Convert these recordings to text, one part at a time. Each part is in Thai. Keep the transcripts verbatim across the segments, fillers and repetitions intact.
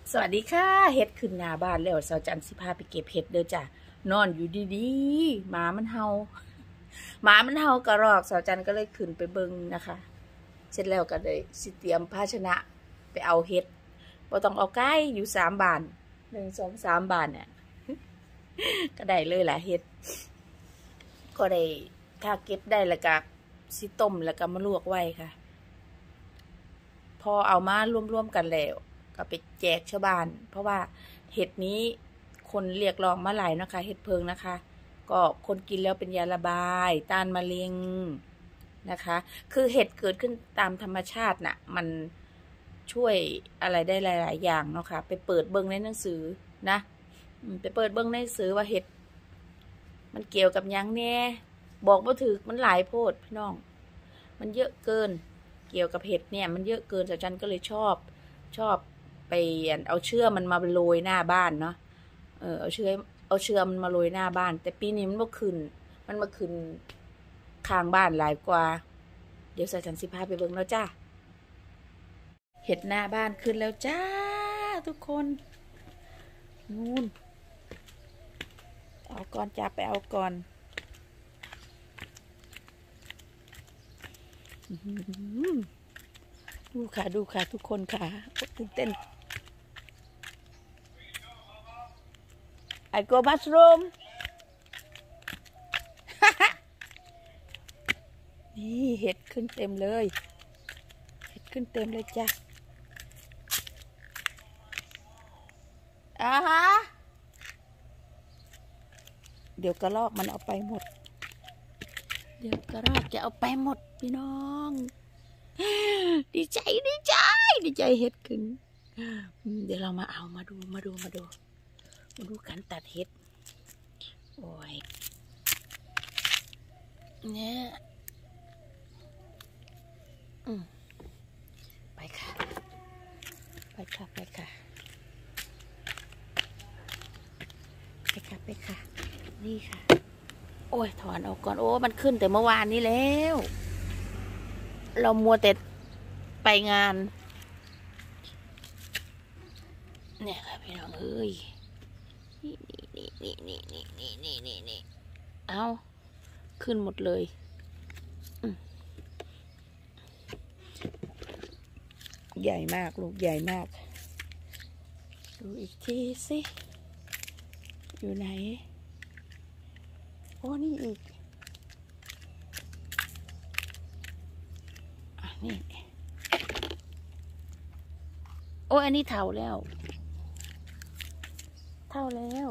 สวัสดีค่ะเฮ็ดขึ้นหน้าบ้านแล้วสาวจันสิพาไปเก็บเห็ดเด้อจ้ะนอนอยู่ดีๆหมามันเห่าหมามันเห่ากระรอกสาวจันก็เลยขึ้นไปเบิ่งนะคะเสร็จแล้วก็เลยสิเตรียมภาชนะไปเอาเห็ดบ่ต้องเอาใกล้อยู่สามบานหนึ่งสองสามบานเนี่ยก็ได้เลยแหละเห็ดก็ได้ถ้าเก็บได้แล้วก็สิต้มแล้วก็มาลวกไว้ค่ะพอเอามารวมๆกันแล้วก็ไปแจกชาวบ้านเพราะว่าเห็ดนี้คนเรียกร้องมาหลายนะคะเห็ดเพิงนะคะก็คนกินแล้วเป็นยาระบายต้านมะเร็งนะคะคือเห็ดเกิดขึ้นตามธรรมชาติน่ะมันช่วยอะไรได้หลายๆอย่างเนาะค่ะไปเปิดเบิ้งในหนังสือนะไปเปิดเบิ้งในหนังสือว่าเห็ดมันเกี่ยวกับยังแน่บอกว่าถือมันหลายโพดพี่น้องมันเยอะเกินเกี่ยวกับเห็ดเนี่ยมันเยอะเกินแต่ฉันก็เลยชอบชอบไปเอาเชื่อมันมาโรยหน้าบ้านเนาะเออเอาเชื่อเอาเชื่อมันมาโรยหน้าบ้านแต่ปีนี้มันมาขึ้นมันมาขึ้นข้างบ้านหลายกว่าเดี๋ยวใส่ฉันสิพาไปเบิ่งแล้วจ้าเห็ดหน้าบ้านขึ้นแล้วจ้าทุกคนนู่นเอาก่อนจ้าไปเอาก่อนดูค่ะดูค่ะทุกคนค่ะตื่นเต้นไอโกมัสรูมนี่เห็ดขึ้นเต็มเลยเห็ดขึ้นเต็มเลยจ้ะอ่าฮะเดี๋ยวกระรอกมันเอาไปหมดเดี๋ยวกระรอกจะเอาไปหมดพี่น้องดีใจดีใจดีใจเห็ดขึ้นเดี๋ยวเรามาเอามาดูมาดูมาดูมาดูการตัดเห็ดโอ้ยเนี่ยอืมไปค่ะไปค่ะไปค่ะไปค่ะไปค่ะนี่ค่ะโอ้ยถอนออกก่อนโอ้มันขึ้นแต่เมื่อวานนี้แล้วเรามัวแต่ไปงานเนี่ยค่ะพี่น้องเอ้ยนี่นี่นี่นี่นี่นี่นี่นี่นี่เอาขึ้นหมดเลยใหญ่มากลูกใหญ่มากดูอีกทีสิอยู่ไหนโอ้นี่อีกอ่ะนี่โอ้อันนี้เท่าแล้วเท่าแล้ว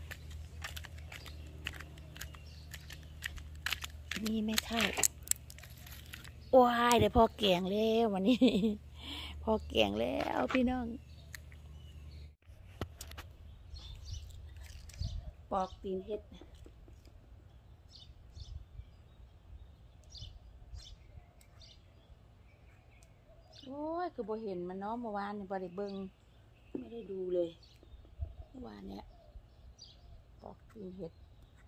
นี่ไม่เท่าโอ้ยเดี๋ยวพอแกงแล้ววันนี้พอแกงแล้วพี่น้องปอกตีนเห็ดโอ้ยคือบ่เห็นมันเนาะเมื่อวานเนี่ยบ่ได้เบิ่งไม่ได้ดูเลยเมื่อวานเนี่ยปอกตีนเห็ด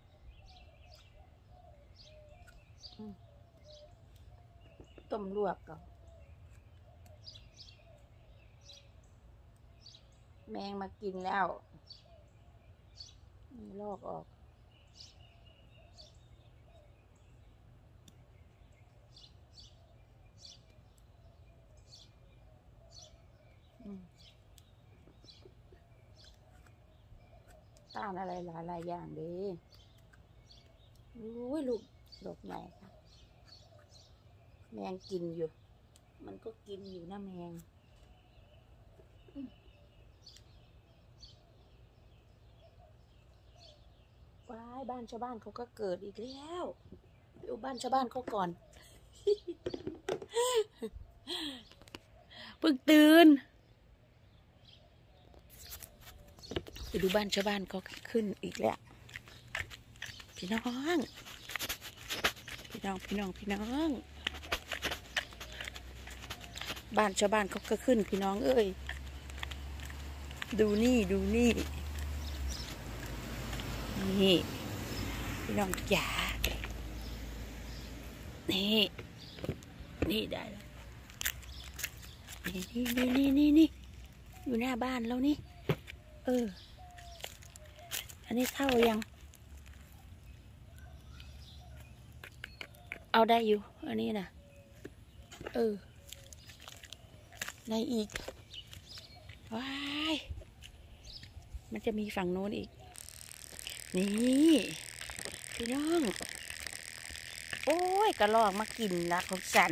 ต้มลวกก่อนแมงมากินแล้วนี่ลอกออกต้านอะไรหลายหลายอย่างดีอุ้ยลูกดอกใหญ่ค่ะแมงกินอยู่มันก็กินอยู่นะแมงว้ายบ้านชาวบ้านเขาก็เกิดอีกแล้วไปดูบ้านชาวบ้านเขาก่อนเพิ่งตื่นไปดูบ้านชาวบ้านเขาขึ้นอีกแล้วพี่น้องพี่น้องพี่น้องพี่น้องบ้านชาวบ้านเขาก็ขึ้นพี่น้องเอ้ยดูนี่ดูนี่นี่พี่น้องจ๋านี่นี่ได้แล้วนี่นี่นี่นี่นี่อยู่หน้าบ้านแล้วนี่เอออันนี้เข้ายังเอาได้อยู่อันนี้นะเออได้อีกว้ายมันจะมีฝั่งโน้นอีกนี่พี่น้องโอ้ยกระลอกมากินละของฉัน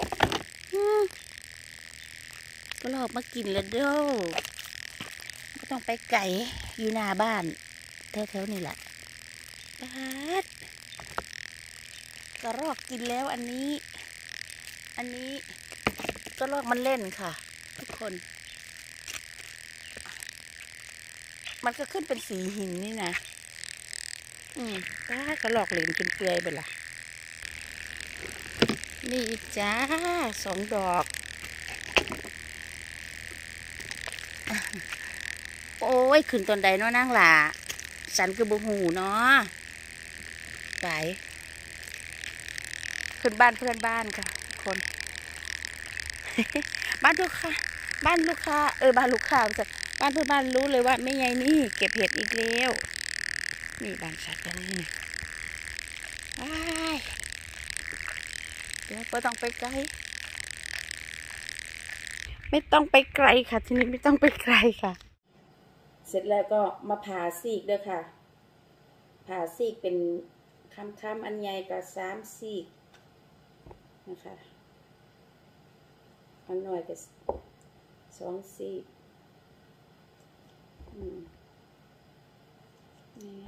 กระลอกมากินแล้วเด้อไม่ต้องไปไก่อยู่หน้าบ้านแถวๆนี่แหละปัดกระรอกกินแล้วอันนี้อันนี้กระรอกมันเล่นค่ะทุกคนมันก็ขึ้นเป็นสีหินนี่นะอืมป้ากระหลอกเหลนจนเปื่อยไปละนี่อีกจ้าสองดอกโอ้ยขึ้นตอนใดเนาะนางหล่ะฉันคือบุหูเนาะไปขึ้นบ้านเพื่อนบ้านค่ะคน บ้านลูกค้าบ้านลูกค้าเออบ้านลูกค้าบ้านเพื่อนบ้านรู้เลยว่าไม่ไงนี่เก็บเห็ดอีกแล้วนี่บ้านฉันตรงนี้นี่เดี๋ยวไม่ต้องไปไกลไม่ต้องไปไกลค่ะทีนี้ไม่ต้องไปไกลค่ะเสร็จแล้วก็มาผ่าซีกด้วยค่ะผ่าซีกเป็นคำคำอันใหญ่กับสามซีกนะคะอันหน่อยกับสองซีกอืมนี่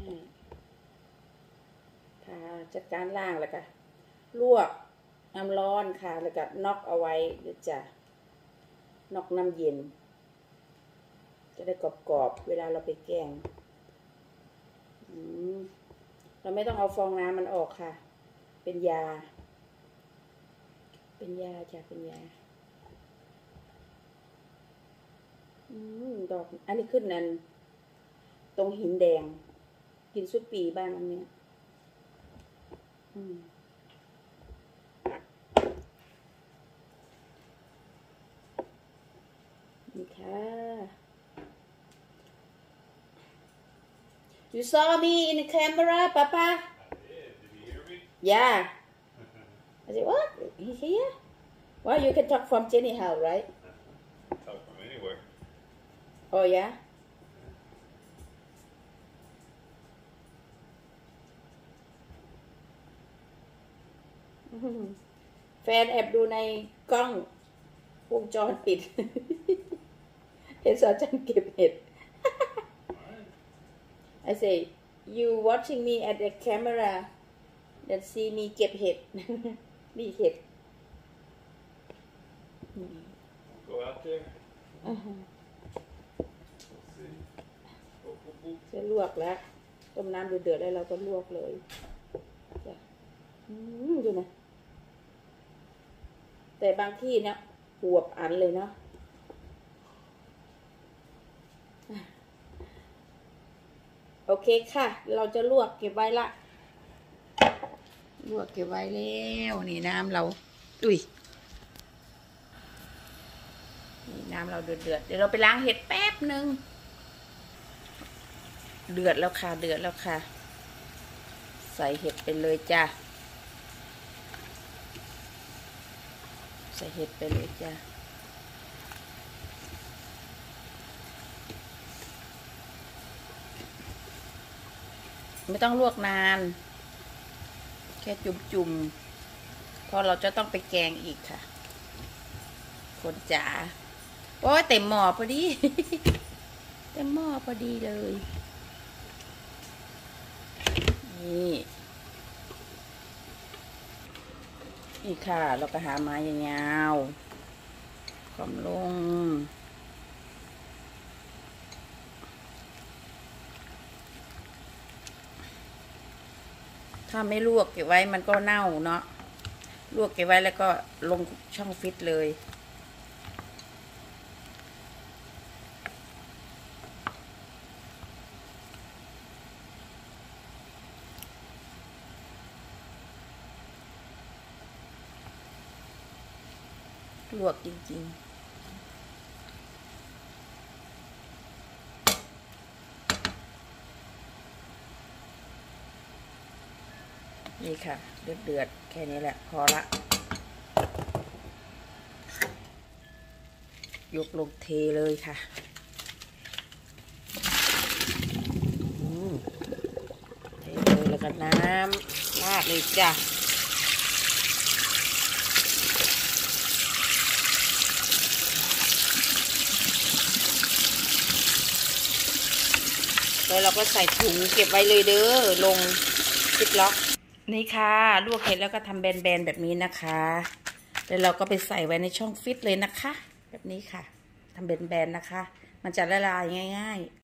ค่ะจัดการล่างแล้วก็ลวกน้ำร้อนค่ะแล้วก็น็อกเอาไว้เดี๋ยวจะน็อกน้ำเย็นจะได้กรอบๆเวลาเราไปแกงอืมเราไม่ต้องเอาฟองน้ำมันออกค่ะเป็นยาเป็นยาจ้ะเป็นยาอืมดอกอันนี้ขึ้นนั่นตรงหินแดงกินสุดปีบ้านอันนี้อืมนี่ค่ะ You saw me in the camera, Papa? I did. Did you hear me? Yeah. I said, what? He's here? Well, you can talk from Jenny house, right? Talk from anywhere. Oh, yeah? แฟนแอบดูในกล้องวงจรปิด เห็นสาวจันเก็บเห็ด I say you watching me at the camera then see me เก็บเห็ด นี่เห็ด Go out there. อ่าฮะ We'll see. Boop, boop, boop. จะลวกแล้วต้มน้ำเดือดๆแล้วเราก็ลวกเลยจ้ะอืมดูนะแต่บางที่เนี่ยหวบอันเลยเนาะโอเคค่ะเราจะลวกเก็บไว้ละลวกเก็บไว้แล้วนี่น้ำเราอุ้ยนี่น้ำเราเดือดเดือดเดี๋ยวเราไปล้างเห็ดแป๊บหนึ่งเดือดแล้วค่ะเดือดแล้วค่ะใส่เห็ดไปเลยจ้ะใส่เห็ดไปเลยจ้ะไม่ต้องลวกนานแค่จุ่มๆเพราะเราจะต้องไปแกงอีกค่ะคนจ๋าโอ้ยเต็มหม้อพอดี เต็มหม้อพอดีเลยนี่อีกค่ะเราก็หาไม้ยาวๆความลงถ้าไม่ลวกเก็บไว้มันก็เน่าเนาะลวกเก็บไว้แล้วก็ลงช่องฟิตเลยลวกจริงนี่ค่ะเดือดเดือดแค่นี้แหละพอละยกลงเทเลยค่ะเทเลยแล้วก็น้ำราดเลยจ้ะแล้วเราก็ใส่ถุงเก็บไว้เลยเด้อลงซิปล็อกนี่ค่ะลวกเสร็จแล้วก็ทำแบนๆแบบนี้นะคะแล้วเราก็ไปใส่ไว้ในช่องฟิตเลยนะคะแบบนี้ค่ะทำแบนๆนะคะมันจะละลายง่ายๆ